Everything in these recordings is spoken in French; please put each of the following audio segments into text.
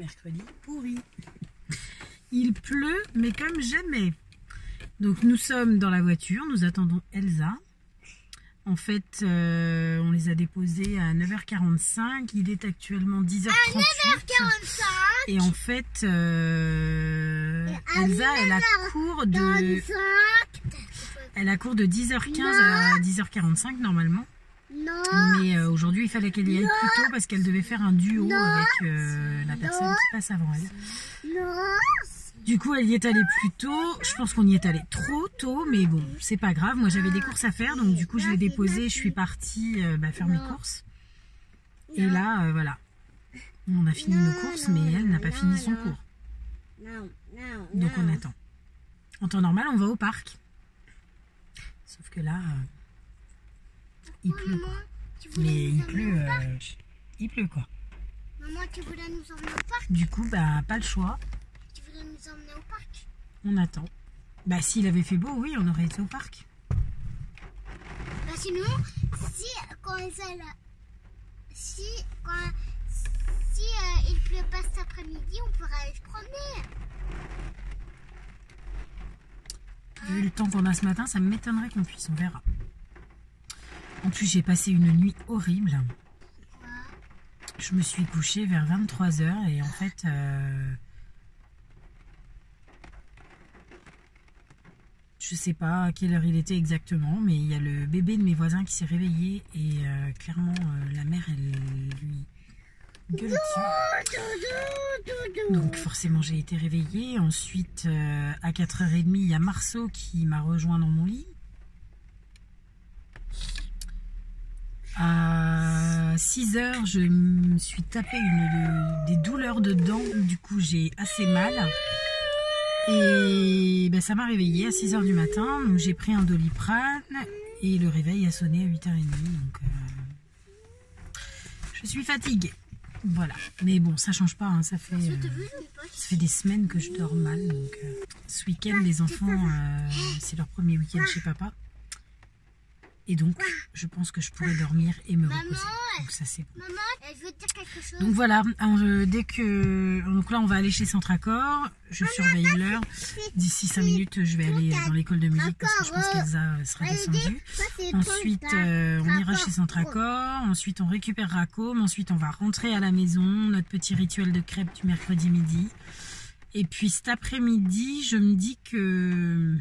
mercredi pourri. Il pleut, mais comme jamais. Donc nous sommes dans la voiture, nous attendons Elsa. En fait, on les a déposés à 9h45. Il est actuellement 10h38. À 9h45. Et en fait, Elsa, elle a cours de 10h15 à 10h45 normalement. Non. Mais aujourd'hui, il fallait qu'elle y aille plus tôt parce qu'elle devait faire un duo avec la personne qui passe avant elle. Non. Du coup, elle y est allée plus tôt. Je pense qu'on y est allé trop tôt, mais bon, c'est pas grave. Moi, j'avais des courses à faire, donc du coup, je l'ai déposée. Je suis partie faire mes courses. Et là, voilà. On a fini nos courses, mais elle n'a pas fini son cours. Donc, on attend. En temps normal, on va au parc. Sauf que là, il pleut. Mais il pleut quoi. Maman, tu voulais nous emmener au parc? Du coup, bah, pas le choix. Nous emmener au parc. On attend. Bah s'il avait fait beau, oui, on aurait été au parc. Bah sinon, si il pleut pas cet après-midi, on pourrait aller se promener. Vu le temps qu'on a ce matin, ça m'étonnerait qu'on puisse, on verra. En plus, j'ai passé une nuit horrible. Je me suis couchée vers 23h et en fait... je sais pas à quelle heure il était exactement, mais il y a le bébé de mes voisins qui s'est réveillé et clairement la mère elle lui gueule dessus. Donc forcément j'ai été réveillée. Ensuite à 4h30 il y a Marceau qui m'a rejoint dans mon lit. À 6h je me suis tapé des douleurs de dents, du coup j'ai assez mal. Et ben, ça m'a réveillée à 6h du matin, donc j'ai pris un Doliprane et le réveil a sonné à 8h30, donc je suis fatiguée. Voilà, mais bon, ça change pas, hein, ça fait des semaines que je dors mal. Donc, ce week-end, les enfants, c'est leur premier week-end chez papa. Et donc, je pense que je pourrais dormir et me reposer. Donc ça c'est bon. Maman, elle veut dire quelque chose. Donc voilà, donc là on va aller chez Centracor. Je surveille l'heure. D'ici 5 minutes, je vais aller dans l'école de musique parce que je pense qu'Elsa sera descendue. Ensuite, on ira chez Centracor. Ensuite, on récupérera Com. Ensuite, on va rentrer à la maison. Notre petit rituel de crêpes du mercredi midi. Et puis cet après-midi, je me dis que...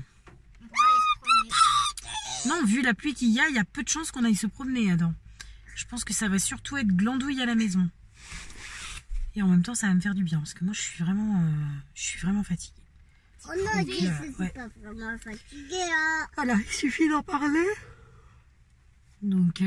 Non, vu la pluie qu'il y a peu de chances qu'on aille se promener, Adam. Je pense que ça va surtout être glandouille à la maison. Et en même temps, ça va me faire du bien. Parce que moi, je suis vraiment fatiguée. Oh non, je suis pas vraiment fatiguée. Hein. Voilà, il suffit d'en parler. Donc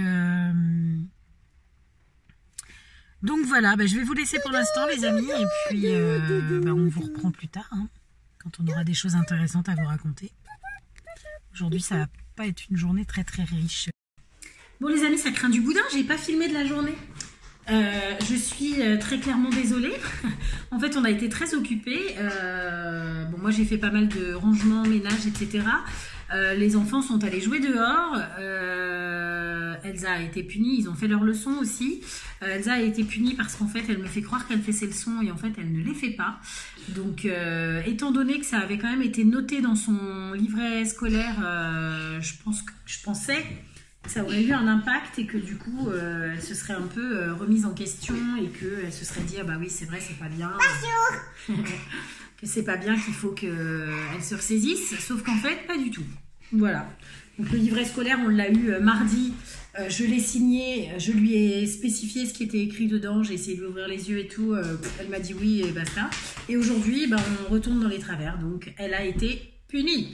voilà, bah, je vais vous laisser pour l'instant, les amis. Et puis, on vous reprend plus tard. Hein, quand on aura des choses intéressantes à vous raconter. Aujourd'hui, ça va pas être une journée très très riche. Bon les amis, ça craint du boudin, j'ai pas filmé de la journée. Je suis très clairement désolée. En fait, on a été très occupés. Bon, moi j'ai fait pas mal de rangement, ménage, etc. Les enfants sont allés jouer dehors. Elsa a été punie, ils ont fait leurs leçons aussi. Elsa a été punie parce qu'en fait, elle me fait croire qu'elle fait ses leçons et en fait, elle ne les fait pas. Donc, étant donné que ça avait quand même été noté dans son livret scolaire, je pensais que ça aurait eu un impact et que du coup, elle se serait un peu remise en question et qu'elle se serait dit « Ah bah oui, c'est vrai, c'est pas bien. » que c'est pas bien, qu'il faut qu'elle se ressaisisse. Sauf qu'en fait, pas du tout. Voilà. Donc, le livret scolaire, on l'a eu mardi. Je l'ai signé, je lui ai spécifié ce qui était écrit dedans, j'ai essayé de lui ouvrir les yeux et tout, elle m'a dit oui et basta. Et aujourd'hui, on retourne dans les travers, donc elle a été punie.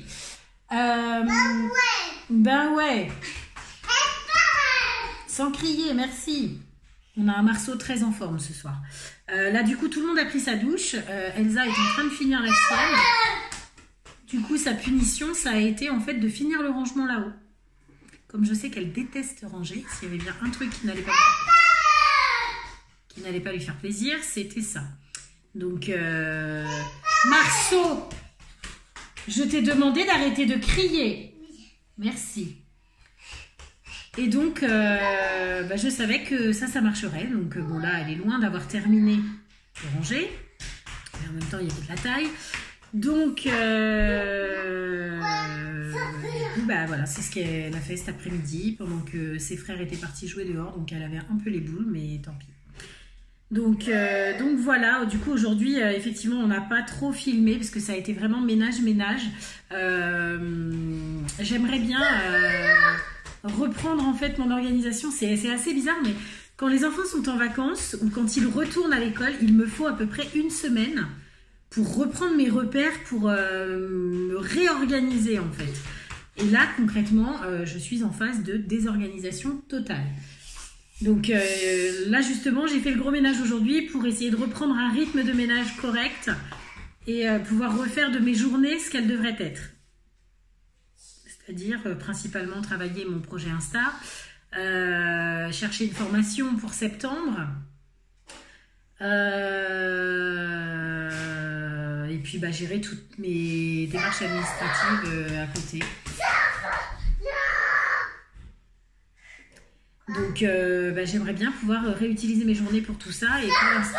Ben ouais. Sans crier, merci. On a un Marceau très en forme ce soir. Là, du coup, tout le monde a pris sa douche. Elsa est en train de finir la sienne. Du coup, sa punition, ça a été en fait de finir le rangement là-haut. Comme je sais qu'elle déteste ranger, s'il y avait bien un truc qui n'allait pas lui faire plaisir, c'était ça. Donc, Marceau, je t'ai demandé d'arrêter de crier. Merci. Et donc, je savais que ça marcherait. Donc, bon, là, elle est loin d'avoir terminé de ranger. en même temps, il y avait de la taille. Donc, bah voilà, c'est ce qu'elle a fait cet après-midi pendant que ses frères étaient partis jouer dehors. Donc, elle avait un peu les boules, mais tant pis. Donc voilà, du coup aujourd'hui effectivement on n'a pas trop filmé parce que ça a été vraiment ménage. J'aimerais bien reprendre en fait mon organisation, c'est assez bizarre mais quand les enfants sont en vacances ou quand ils retournent à l'école, il me faut à peu près une semaine pour reprendre mes repères, pour me réorganiser en fait. Et là concrètement je suis en phase de désorganisation totale. Donc là justement j'ai fait le gros ménage aujourd'hui pour essayer de reprendre un rythme de ménage correct et pouvoir refaire de mes journées ce qu'elles devraient être. C'est-à-dire principalement travailler mon projet Insta, chercher une formation pour septembre et puis bah, gérer toutes mes démarches administratives à côté. Donc bah, j'aimerais bien pouvoir réutiliser mes journées pour tout ça et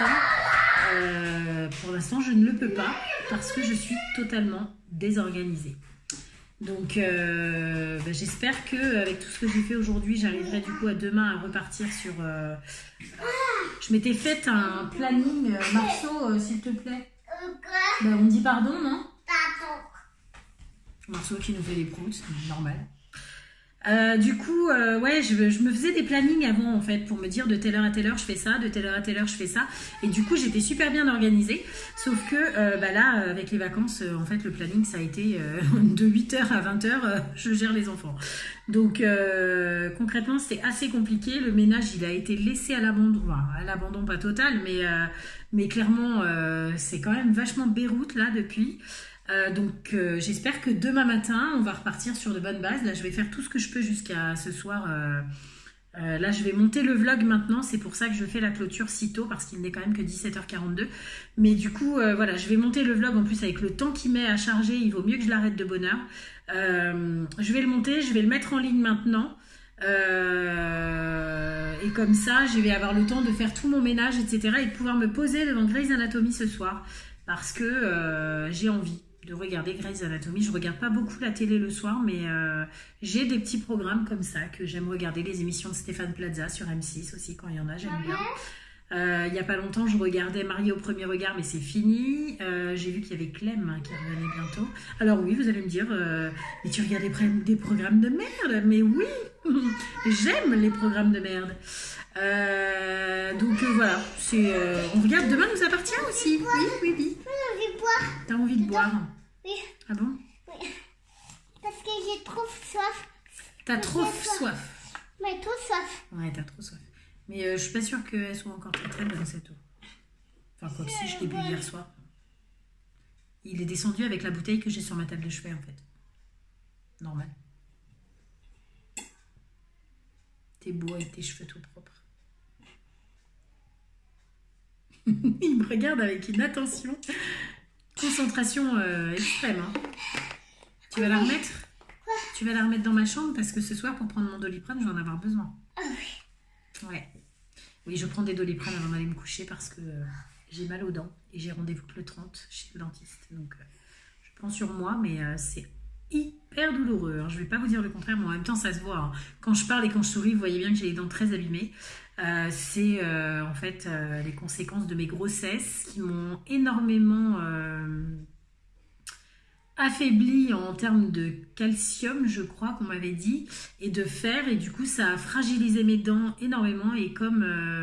pour l'instant je ne le peux pas parce que je suis totalement désorganisée. Donc bah, j'espère qu'avec tout ce que j'ai fait aujourd'hui, j'arriverai du coup à demain à repartir sur... Je m'étais fait un planning, Marceau, s'il te plaît. Bah, on dit pardon, non? Marceau qui nous fait des proutes, normal. Du coup, ouais, je me faisais des plannings avant en fait pour me dire de telle heure à telle heure je fais ça, de telle heure à telle heure je fais ça. Et du coup, j'étais super bien organisée. Sauf que bah là, avec les vacances, en fait, le planning ça a été de 8h à 20h, je gère les enfants. Donc concrètement, c'était assez compliqué. Le ménage, il a été laissé à l'abandon. Enfin, à l'abandon, pas total, mais clairement, c'est quand même vachement Beyrouth là depuis. Donc j'espère que demain matin on va repartir sur de bonnes bases. Là je vais faire tout ce que je peux jusqu'à ce soir. Là je vais monter le vlog maintenant, c'est pour ça que je fais la clôture si tôt parce qu'il n'est quand même que 17h42. Mais du coup voilà, je vais monter le vlog en plus avec le temps qu'il met à charger, il vaut mieux que je l'arrête de bonne heure. Je vais le monter, je vais le mettre en ligne maintenant. Et comme ça je vais avoir le temps de faire tout mon ménage etc. et de pouvoir me poser devant Grey's Anatomy ce soir parce que j'ai envie de regarder Grey's Anatomy. Je regarde pas beaucoup la télé le soir, mais j'ai des petits programmes comme ça que j'aime regarder. Les émissions de Stéphane Plaza sur M6 aussi, quand il y en a, j'aime bien. Il y a pas longtemps, je regardais Mariée au premier regard, mais c'est fini. J'ai vu qu'il y avait Clem qui revenait bientôt. Alors oui, vous allez me dire, mais tu regardes des programmes de merde? Mais oui, j'aime les programmes de merde. Donc voilà, on regarde Demain nous appartient aussi. Oui. T'as envie de boire? Oui. Ah bon? Oui. Parce que j'ai trop soif. T'as trop soif? Mais trop soif. Ouais, t'as trop soif. Mais je suis pas sûre qu'elle soit encore très très bonne cette eau. Enfin, quoi que si, je l'ai bu hier soir. Il est descendu avec la bouteille que j'ai sur ma table de chevet en fait. Normal. T'es beau avec tes cheveux tout propres. Il me regarde avec une attention. Concentration extrême. Hein. Tu vas la remettre? Tu vas la remettre dans ma chambre parce que ce soir, pour prendre mon Doliprane, je vais en avoir besoin. Ah oui. Ouais. Oui, je prends des Doliprane avant d'aller me coucher parce que j'ai mal aux dents et j'ai rendez-vous le 30 chez le dentiste. Donc, je prends sur moi, mais c'est hyper douloureux. Alors, je ne vais pas vous dire le contraire, mais en même temps, ça se voit. Hein. Quand je parle et quand je souris, vous voyez bien que j'ai les dents très abîmées. C'est en fait les conséquences de mes grossesses qui m'ont énormément affaiblie en termes de calcium, je crois qu'on m'avait dit, et de fer, et du coup ça a fragilisé mes dents énormément. Et comme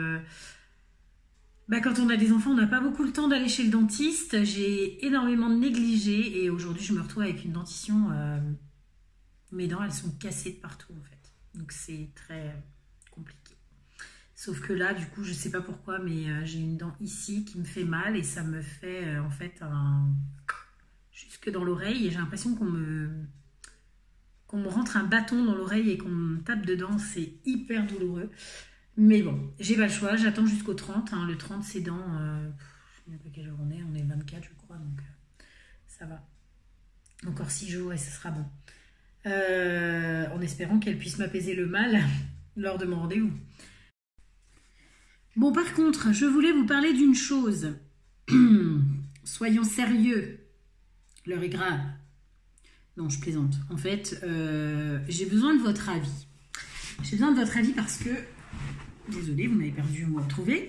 quand on a des enfants, on n'a pas beaucoup le temps d'aller chez le dentiste, j'ai énormément négligé et aujourd'hui je me retrouve avec une dentition, mes dents elles sont cassées de partout en fait, donc c'est très compliqué. Sauf que là, du coup, je sais pas pourquoi, mais j'ai une dent ici qui me fait mal et ça me fait en fait jusque dans l'oreille et j'ai l'impression qu'on me rentre un bâton dans l'oreille et qu'on me tape dedans. C'est hyper douloureux. Mais bon, j'ai pas le choix. J'attends jusqu'au 30. Hein. Le 30, c'est dans... je ne sais pas quelle jour on est. On est 24, je crois. Donc, ça va. Encore 6 jours et ce sera bon. En espérant qu'elle puisse m'apaiser le mal lors de mon rendez-vous. Bon, par contre, je voulais vous parler d'une chose. soyons sérieux. L'heure est grave. Non, je plaisante. En fait, j'ai besoin de votre avis. J'ai besoin de votre avis parce que... Désolée, vous m'avez perdu, vous me retrouvez.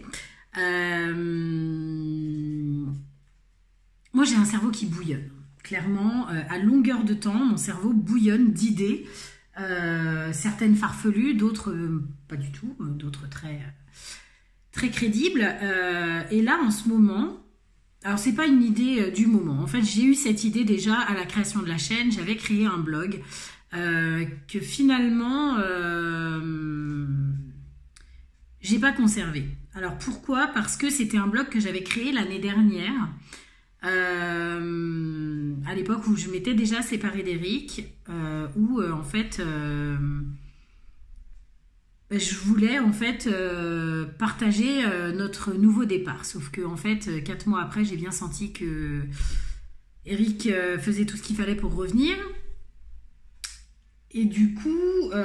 Moi, j'ai un cerveau qui bouillonne. Clairement, à longueur de temps, mon cerveau bouillonne d'idées. Certaines farfelues, d'autres pas du tout, d'autres très crédibles. Et là, en ce moment... Alors, c'est pas une idée du moment. En fait, j'ai eu cette idée déjà à la création de la chaîne. J'avais créé un blog que finalement, j'ai pas conservé. Alors, pourquoi? Parce que c'était un blog que j'avais créé l'année dernière, à l'époque où je m'étais déjà séparée d'Eric, où en fait... je voulais en fait partager notre nouveau départ. Sauf que en fait, 4 mois après, j'ai bien senti que Eric faisait tout ce qu'il fallait pour revenir. Et du coup,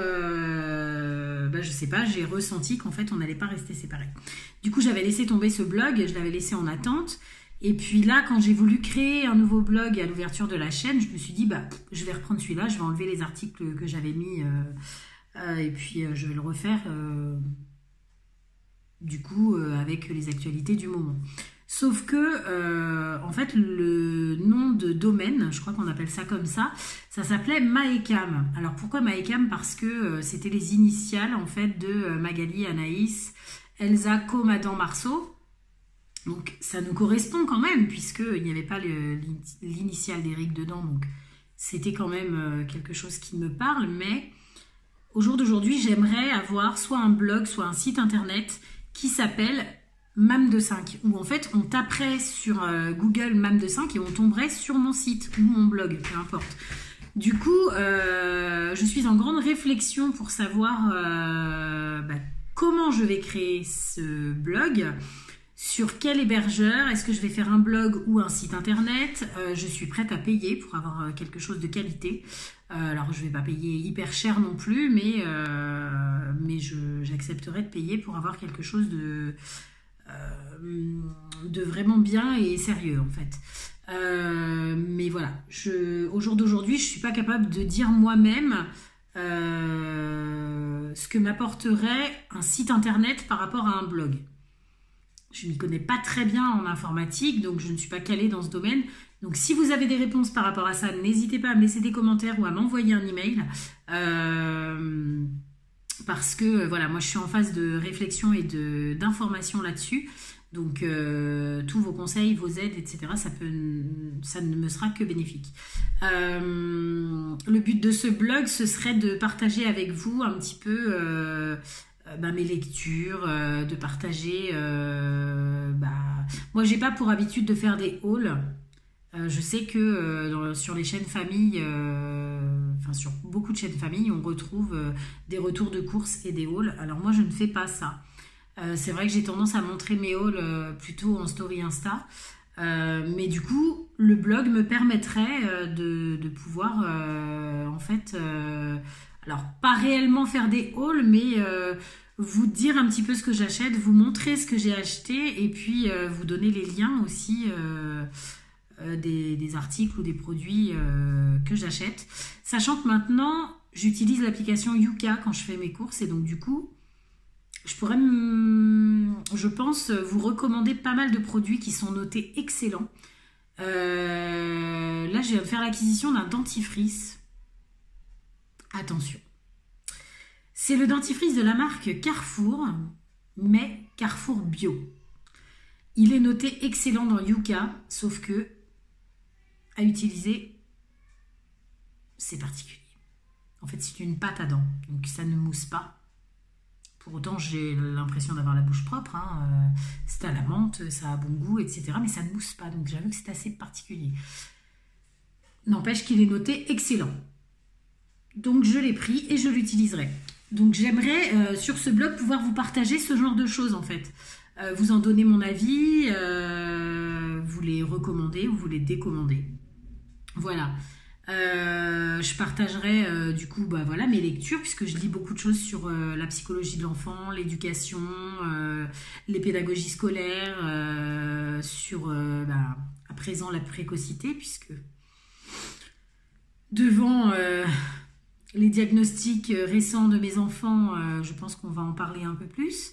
je sais pas, j'ai ressenti qu'en fait, on n'allait pas rester séparés. Du coup, j'avais laissé tomber ce blog, je l'avais laissé en attente. Et puis là, quand j'ai voulu créer un nouveau blog à l'ouverture de la chaîne, je me suis dit, je vais reprendre celui-là, je vais enlever les articles que j'avais mis... et puis je vais le refaire du coup avec les actualités du moment. Sauf que en fait le nom de domaine, je crois qu'on appelle ça comme ça s'appelait Maekam. Alors pourquoi Maekam? Parce que c'était les initiales en fait de Magali, Anaïs, Elsa, Com, Adam, Marceau. Donc ça nous correspond quand même puisqu'il n'y avait pas l'initiale d'Eric dedans. Donc c'était quand même quelque chose qui me parle, mais... Au jour d'aujourd'hui, j'aimerais avoir soit un blog, soit un site internet qui s'appelle Mam25, où en fait on taperait sur Google Mam25 et on tomberait sur mon site ou mon blog, peu importe. Du coup, je suis en grande réflexion pour savoir comment je vais créer ce blog, sur quel hébergeur, est-ce que je vais faire un blog ou un site internet. Je suis prête à payer pour avoir quelque chose de qualité. Alors, je ne vais pas payer hyper cher non plus, mais j'accepterai de payer pour avoir quelque chose de vraiment bien et sérieux, en fait. Mais voilà, au jour d'aujourd'hui, je ne suis pas capable de dire moi-même ce que m'apporterait un site internet par rapport à un blog. Je ne m'y connais pas très bien en informatique, donc je ne suis pas calée dans ce domaine. Donc si vous avez des réponses par rapport à ça, n'hésitez pas à me laisser des commentaires ou à m'envoyer un email. Parce que voilà, moi je suis en phase de réflexion et d'information là-dessus. Donc tous vos conseils, vos aides, etc., ça ne me sera que bénéfique. Le but de ce blog, ce serait de partager avec vous un petit peu... mes lectures, de partager... Moi, j'ai pas pour habitude de faire des hauls. Je sais que sur les chaînes famille, sur beaucoup de chaînes famille, on retrouve des retours de courses et des hauls. Alors moi, je ne fais pas ça. C'est vrai que j'ai tendance à montrer mes hauls plutôt en story Insta. Mais du coup, le blog me permettrait de pouvoir, alors pas réellement faire des hauls, mais vous dire un petit peu ce que j'achète, vous montrer ce que j'ai acheté et puis vous donner les liens aussi des articles ou des produits que j'achète. Sachant que maintenant, j'utilise l'application Yuka quand je fais mes courses et donc du coup, je pourrais, je pense, vous recommander pas mal de produits qui sont notés excellents. Là, je vais faire l'acquisition d'un dentifrice. Attention. C'est le dentifrice de la marque Carrefour, mais Carrefour Bio. Il est noté excellent dans Yuka, sauf que à utiliser, c'est particulier. En fait, c'est une pâte à dents, donc ça ne mousse pas. Pour autant, j'ai l'impression d'avoir la bouche propre. C'est à la menthe, ça a bon goût, etc. Mais ça ne mousse pas, donc j'avoue que c'est assez particulier. N'empêche qu'il est noté excellent. Donc je l'ai pris et je l'utiliserai. Donc j'aimerais sur ce blog pouvoir vous partager ce genre de choses en fait. Vous en donner mon avis, vous les recommander ou vous les décommander. Voilà. Je partagerai du coup mes lectures puisque je lis beaucoup de choses sur la psychologie de l'enfant, l'éducation, les pédagogies scolaires, sur à présent la précocité, puisque devant les diagnostics récents de mes enfants, je pense qu'on va en parler un peu plus.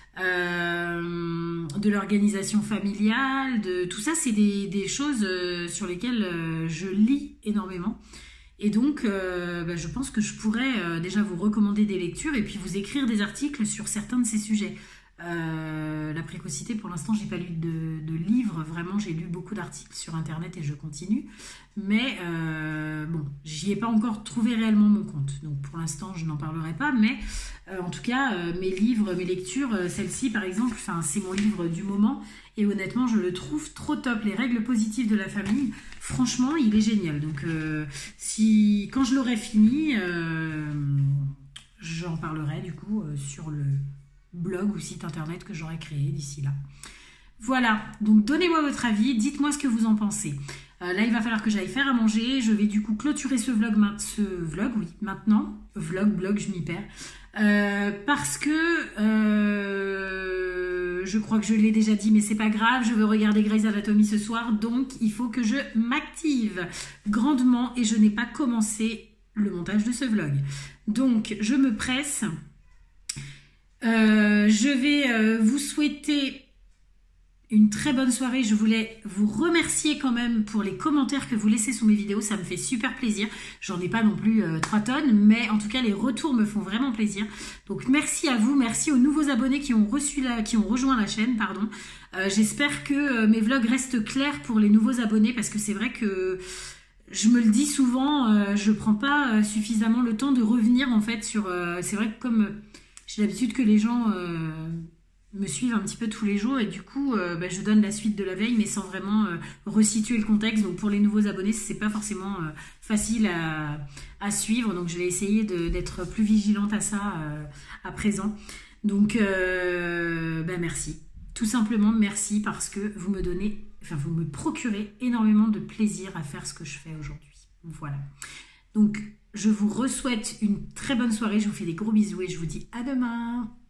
De l'organisation familiale, de tout ça, c'est des choses sur lesquelles je lis énormément. Et donc, je pense que je pourrais déjà vous recommander des lectures et puis vous écrire des articles sur certains de ces sujets. La précocité, pour l'instant, j'ai pas lu de livres. Vraiment, j'ai lu beaucoup d'articles sur Internet et je continue. Mais bon, j'y ai pas encore trouvé réellement mon compte. Donc, pour l'instant, je n'en parlerai pas. Mais en tout cas, mes livres, mes lectures, celle-ci, par exemple, c'est mon livre du moment. Et honnêtement, je le trouve trop top. Les règles positives de la famille, franchement, il est génial. Donc, quand je l'aurai fini, j'en parlerai du coup sur le blog ou site internet que j'aurai créé d'ici là. Voilà, donc donnez-moi votre avis, dites-moi ce que vous en pensez. Là, il va falloir que j'aille faire à manger. Je vais du coup clôturer ce vlog maintenant. Blog, je m'y perds. Parce que je crois que je l'ai déjà dit, mais c'est pas grave. Je veux regarder Grey's Anatomy ce soir, donc il faut que je m'active grandement et je n'ai pas commencé le montage de ce vlog. Donc, je me presse. Je vais vous souhaiter une très bonne soirée. Je voulais vous remercier quand même pour les commentaires que vous laissez sous mes vidéos. Ça me fait super plaisir. J'en ai pas non plus 3 tonnes, mais en tout cas, les retours me font vraiment plaisir. Donc, merci à vous. Merci aux nouveaux abonnés qui ont rejoint la chaîne, pardon. J'espère que mes vlogs restent clairs pour les nouveaux abonnés parce que c'est vrai que je me le dis souvent, je prends pas suffisamment le temps de revenir en fait sur... c'est vrai que comme... J'ai l'habitude que les gens me suivent un petit peu tous les jours et du coup, je donne la suite de la veille mais sans vraiment resituer le contexte. Donc pour les nouveaux abonnés, c'est pas forcément facile à suivre. Donc je vais essayer d'être plus vigilante à ça à présent. Donc merci. Tout simplement merci parce que vous me procurez énormément de plaisir à faire ce que je fais aujourd'hui. Voilà. Donc je vous souhaite une très bonne soirée, je vous fais des gros bisous et je vous dis à demain.